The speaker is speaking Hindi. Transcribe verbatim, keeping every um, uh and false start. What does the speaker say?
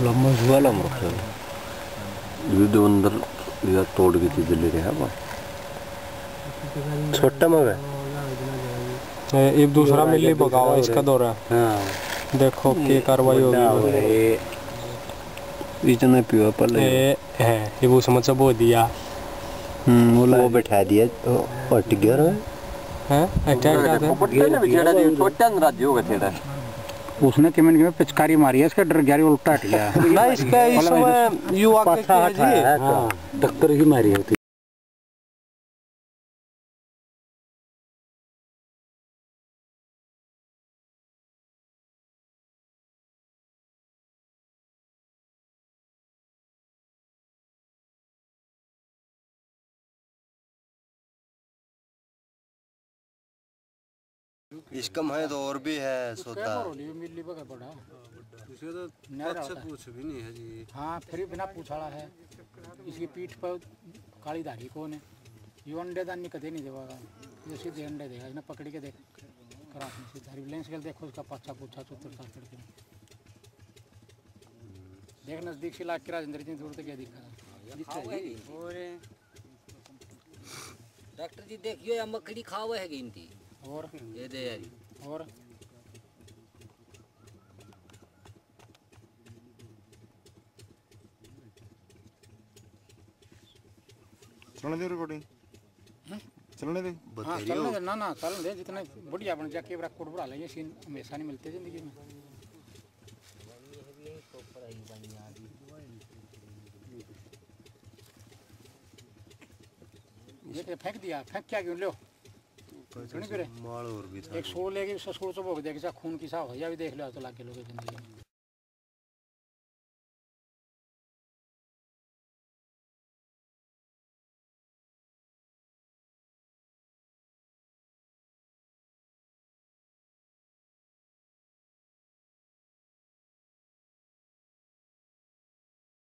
लम्बा जुआला मरता है ये दो अंदर या तोड़ के चीज़ ले रहे हैं छोटा मग है एक दूसरा मिली बगाओ इसका दौरा। हाँ देखो क्या कार्रवाई होगी इतना पिवा पल है ये वो समझ सब हो दिया हम्म वो बैठा दिया तो पट गया है अटैक क्या था पट्टे ने बिछड़ा दिया छोटा राज्य होगा छेड़ा उसने किमेन में पिचकारी मारी है इसका डर गया उल्टा हट गया ना इसका इसमें यू आके किया जी हां टक्कर ही मारी होती इसका मैं तो और भी है सोता बड़ा इसे तो अच्छा पूछ भी नहीं है जी। हाँ फिर बिना पूछाड़ा है इसकी पीठ पर काली धारी कौन है ये अंडे दानी कदे नहीं देगा ये सीधे अंडे देगा इसने पकड़ के देख करा धारी लेंस के देखो उसका पाछा पूछा चुतर साकड़ के देख नजदीक से लाग के राजेंद्र जी दूर तक क्या दिखा और डॉक्टर जी देखियो या मकड़ी खावा है गिनती और ये दे यारी और चलने दे रिकॉर्डिंग चलने दे हाँ चलने दे ना ना चलने दे जितने बढ़िया बन जाके बड़ा कोड बढ़ा लेंगे सीन हमेशा नहीं मिलते जिंदगी में ये फेंक दिया फेंक क्या क्यों लो माल और भी था एक सोल लेके ससुर से भोग देखे खून की सा हो या भी देख लो तो लाके लोगे जिंदगी में।